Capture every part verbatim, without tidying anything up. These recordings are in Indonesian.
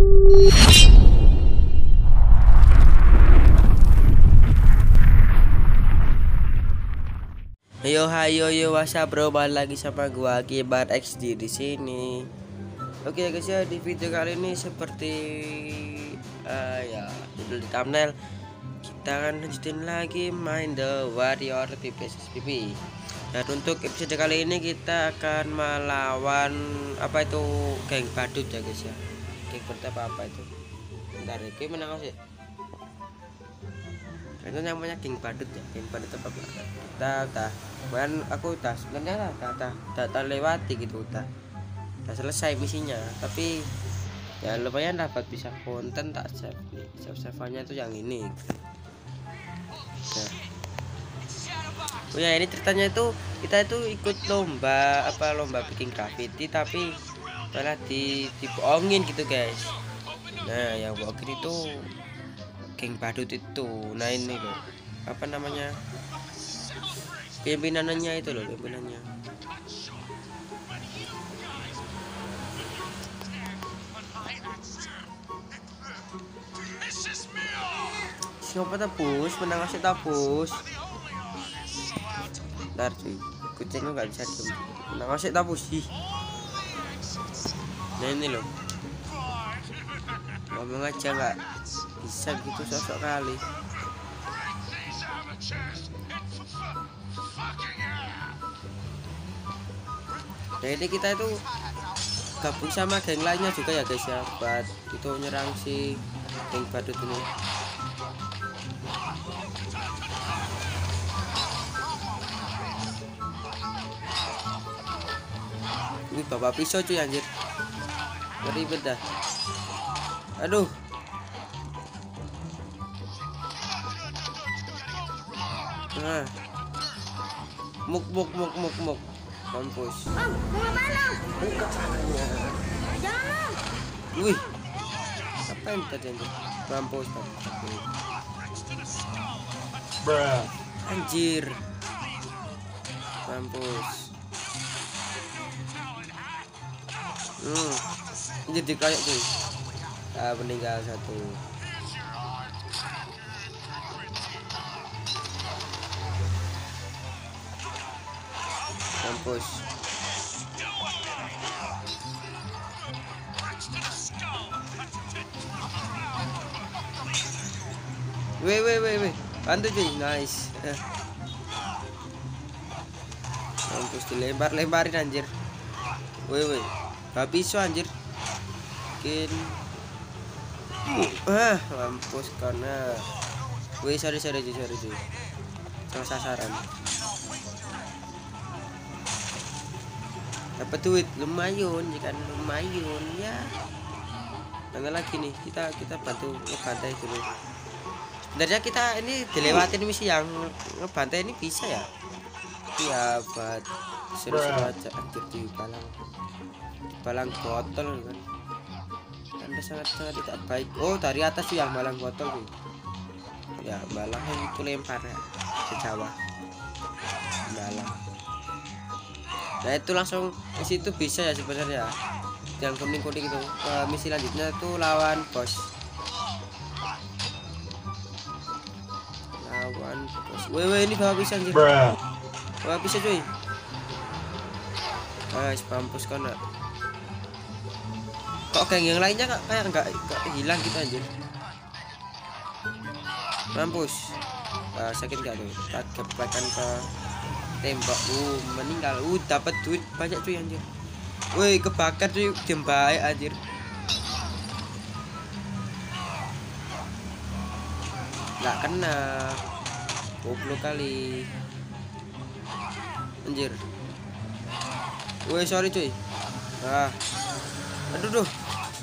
Yo hayo yo what's up bro, balik lagi sama gua Kibar X D di sini. Oke guys ya, di video kali ini seperti uh, ya judul di thumbnail, kita akan lanjutin lagi main The Warrior P V S P V. Dan untuk episode kali ini kita akan melawan apa itu geng badut ya guys ya. Geng badut apa apa itu? Bentar ya, gue menang sih. Itu namanya geng badut ya, geng badut apa apa. Kita udah, kan aku udah sebenarnya lah, udah, udah, udah, udah lewati gitu, udah, udah selesai misinya. Tapi ya lumayan dapat bisa konten tak save nih, save saveannya tuh yang ini. Nah. Oh ya, ini ceritanya itu kita itu ikut lomba apa lomba bikin graffiti tapi malah di dibohongin gitu guys. Nah yang bohongin itu geng badut itu. Nah ini loh apa namanya pimpinannya itu loh pimpinannya. Siapa tabus menang kasih tabus. Ntar cuy, kucingnya nggak bisa diem. Menang kasih tabus sih. Nah ini loh, ngomong aja nggak bisa gitu sosok kali. Nah ini kita itu gabung sama geng lainnya juga ya guys ya, buat itu nyerang si geng badut ini. Ini bapak pisau cuy anjir, ribet dah. Aduh, nah muk muk muk muk muk mampus. Om, mau mana? Buka caranya. Jangan. Wih, ngapain tadi anjir? Mampus tadi. Bruh. Anjir, mampus. Hmm, jadi kayak tuh. Ah, meninggal satu. Mampus. Weh weh weh weh, bantu cuy, nice. Mampus dilempar-lemparin anjir. Weh weh, gak bisa anjir. Mungkin ah, mampus karena weh sorry sorry cuy, sorry cuy. Salah sasaran. Dapat duit lumayan, jika lumayan ya. Mana lagi nih, kita kita bantu ngebantai dulu. Sebenarnya kita ini dilewatin misi yang ngebantai ini bisa ya. Iya buat seru-seru aja anjir di balang balang botol kan. Anda sangat-sangat tidak baik. Oh dari atas sih yang balang botol nih. Ya balangnya itu lempar ya ke Jawa. Balang. Nah itu langsung di situ bisa ya sebenarnya. Yang kuning-kuning itu. Uh, misi lanjutnya itu lawan bos. Lawan bos. Weh weh ini bawa bisa anjir. Bawa bisa cuy. Guys, mampus kan. Kok geng yang lainnya kak kayak enggak hilang gitu anjir. Mampus. Uh, sakit enggak tuh? Tabrakan ke tembak. Uh, meninggal. Uh, dapat duit banyak cuy anjir. Woi, kebakar cuy, jembai anjir. Enggak kena. Goblok kali. Anjir. Woi, sorry cuy. Ah. Aduh duh.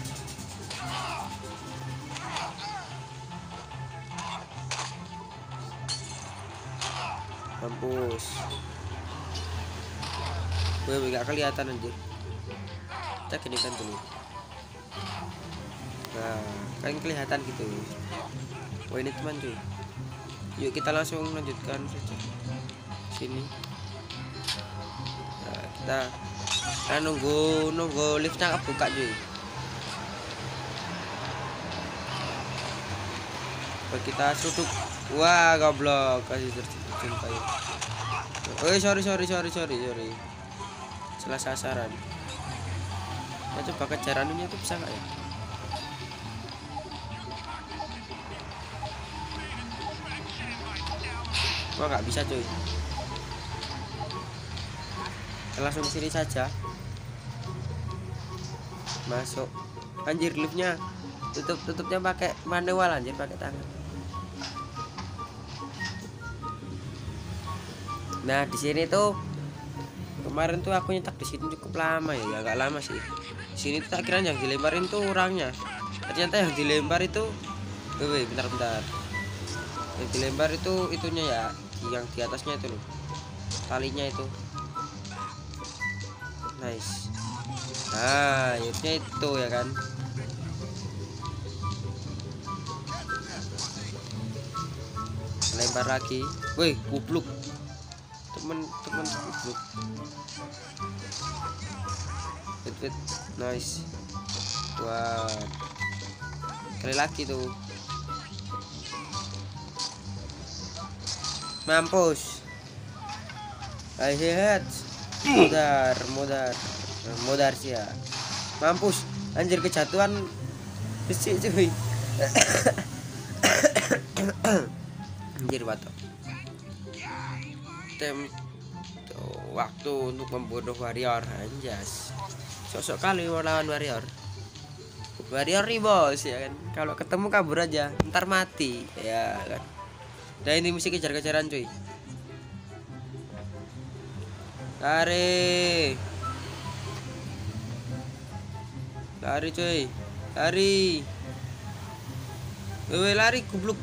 Mampus. Woi, enggak kelihatan anjir. Kita ginikan dulu. Nah, kan kelihatan gitu. Wah ini teman cuy. Yuk kita langsung lanjutkan saja. Sini. Nah, kita kita nunggu nunggu liftnya buka cuy. Coba kita seruduk. Wah, goblok, kasih terjun kayu. Oh, sorry sorry sorry sorry sorry. Salah sasaran. Nah, coba kejar anunya itu bisa nggak ya? Wah, nggak bisa cuy. Kita langsung sini saja. Masuk. Anjir, liftnya tutup tutupnya pakai manual anjir, pakai tangan. Nah, di sini tuh kemarin tuh aku nyetak di sini cukup lama ya, ya agak lama sih. Di sini tuh tak kira yang dilemparin tuh orangnya. Ternyata yang dilempar itu, wih, bentar-bentar. Yang dilempar itu itunya ya, yang di atasnya itu loh. Talinya itu. Nice. Nah, yuknya itu ya kan. Lempar lagi. Wih, kupluk. Temen-temen kupluk. Wait, wait. Nice. Wah. Kali lagi tuh. Mampus. I hate. Modar, modar. Modar sih ya. Mampus. Anjir, kejatuhan besi cuy. Anjir, batok. Tem waktu untuk membunuh warrior, anjas. Sosok kali melawan warrior. Warrior nih bos ya kan. Kalau ketemu kabur aja, ntar mati ya kan. Nah, ini mesti kejar-kejaran cuy. Lari. Lari cuy. Lari. Wewe lari goblok.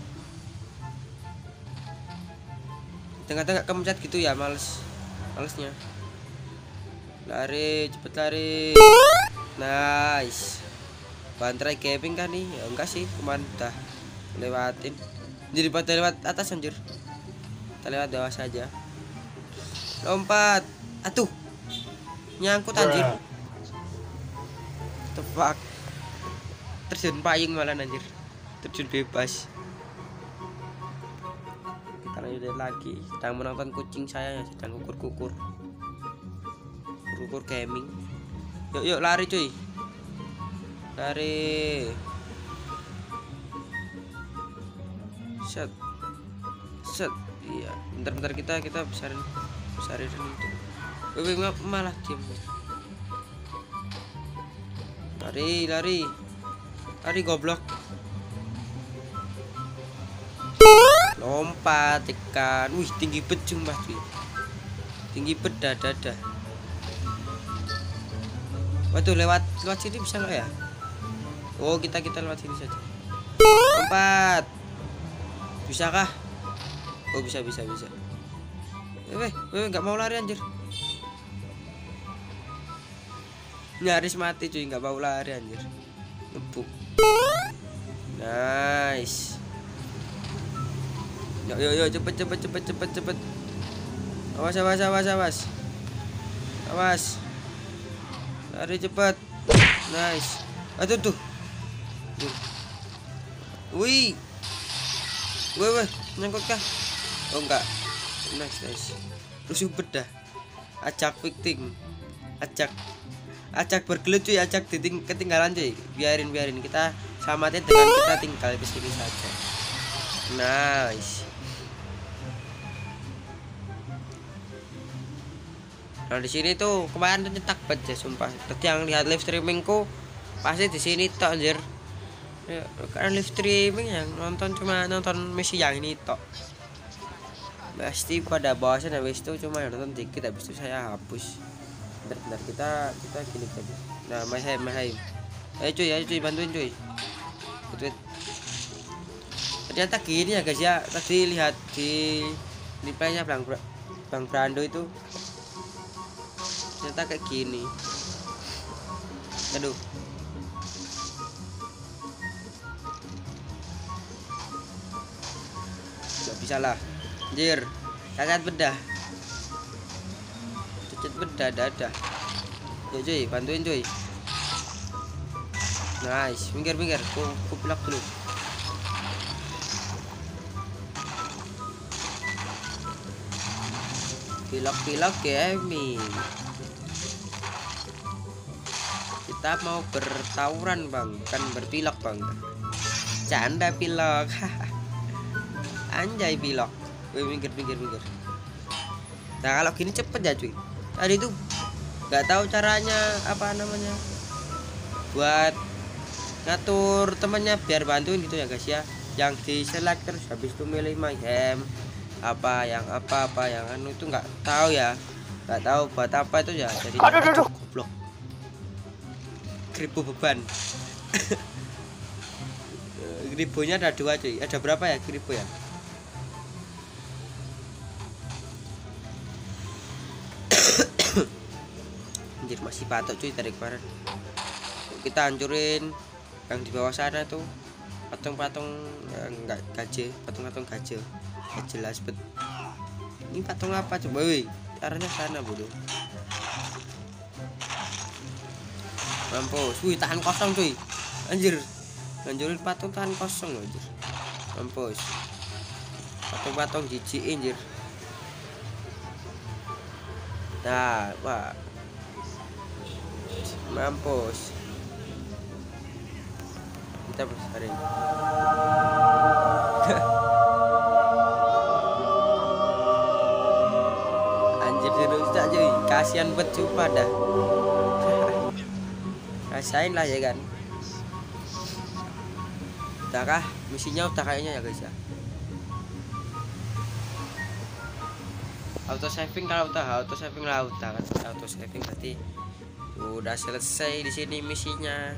Tengah-tengah kemencet gitu ya, males. Malesnya. Lari, cepet lari. Nice. Bantrai camping kan nih? Ya enggak sih, kemarin udah lewatin. Jadi pada lewat atas anjir. Kita lewat bawah saja. Lompat. Atuh. Nyangkut anjir. The fuck. Terjun payung malah anjir. Terjun bebas. Kita lanjut lagi. Sedang menonton kucing saya yang sedang kukur-kukur. Kukur gaming. Yuk yuk lari cuy. Lari. Set. Set. Iya, bentar-bentar kita kita besarin besarin itu. Wih, malah diam. Lari, lari. Lari goblok. Lompat tekan. Wih, tinggi bet sumpah cuy. Tinggi bet dada. Waduh, lewat lewat sini bisa nggak ya? Oh, kita kita lewat sini saja. Lompat. Bisakah? Oh, bisa bisa bisa. Eh, weh, weh nggak mau lari anjir. Nyaris mati cuy, nggak mau lari anjir. Ngebuk. Nice. Yuk yuk yuk, cepet cepet cepet cepet cepet. Awas awas awas awas. Awas. Lari cepet. Nice. Aduh tuh. Tuh. Wih. Weh weh, nyangkut kah? Oh enggak. Nice nice. Rusuh bedah. Acak victim. Acak. Acak bergelut cuy, acak diting ketinggalan cuy. Biarin biarin kita samatin dengan kita tinggal di sini saja. Nice. Nah, di sini tuh kemarin tuh nyetak banget ya, sumpah. Tadi yang lihat live streamingku pasti di sini tok anjir. Ya, karena live streaming yang nonton cuma nonton misi yang ini tok. Pasti pada bosan habis itu cuma yang nonton dikit, habis itu saya hapus. Bentar, kita kita gini aja. Nah, mahem mahem. Ayo cuy, ayo cuy, bantuin cuy. Betul. Ternyata gini ya guys ya. Tadi lihat di di playnya Bang Bang Brando itu. Ternyata kayak gini. Aduh. Gak bisa lah. Anjir. Cacat bedah. Cacat bedah dadah. Yo cuy, bantuin cuy. Nice, minggir minggir. Ku ku pelak dulu. Pilok-pilok gaming. Kita mau bertawuran bang, kan berpilok bang. Canda pilok. Anjay pilok. Wih, minggir minggir minggir. Nah kalau gini cepet ya cuy. Tadi tuh nggak tahu caranya apa namanya buat ngatur temennya biar bantuin gitu ya guys ya. Yang di select terus habis itu milih my game apa yang apa apa yang anu itu nggak tahu ya, nggak tahu buat apa itu ya. Jadi goblok. Kribo beban. Kribonya ada dua cuy. Ada berapa ya kribo ya? Anjir masih patok cuy dari kemarin. Kita hancurin yang di bawah sana tuh patung-patung enggak gajah, patung-patung gajah. Gak jelas bet. Ini patung apa coba woi? Arahnya sana bodoh. Mampus. Wih tahan kosong cuy. Anjir. Hancurin patung tahan kosong anjir. Mampus. Patung-patung jijik anjir. Nah, wah. Mampus. Kita besarin. Anjir dirusak cuy. Kasihan bet cupa dah. Rasain lah ya kan. Udah kah? Misinya udah kayaknya ya guys ya. Auto saving kalau udah auto saving lah udah kan. Auto saving berarti udah selesai di sini misinya.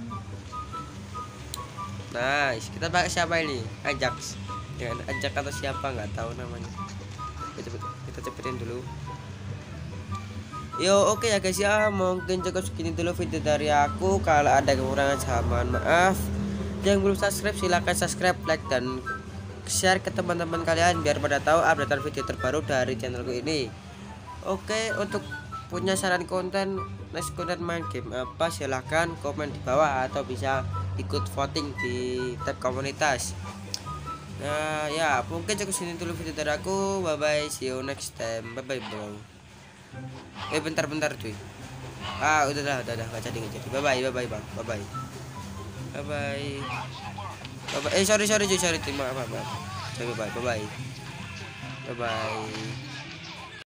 Nice. Kita pakai siapa ini? Ajax. Dengan Ajax atau siapa nggak tahu namanya. Kita, cepet, kita cepetin dulu. Yo oke okay ya guys ya, mungkin cukup segini dulu video dari aku. Kalau ada kekurangan saya mohon maaf. Yang belum subscribe silahkan subscribe, like dan share ke teman-teman kalian biar pada tahu updatean video terbaru dari channelku ini. Oke, untuk punya saran konten next konten main game apa silahkan komen di bawah atau bisa ikut voting di tab komunitas. Nah ya mungkin cukup segini dulu video dari aku. Bye bye, see you next time. Bye bye bro. Eh bentar-bentar cuy. Ah udah dah udah dah nggak jadi nggak jadi. Bye bye bye bye bang. Bye bye. Bye bye. Bye bye. Eh sorry sorry cuy sorry terima maaf maaf. Bye bye bye bye. Bye bye.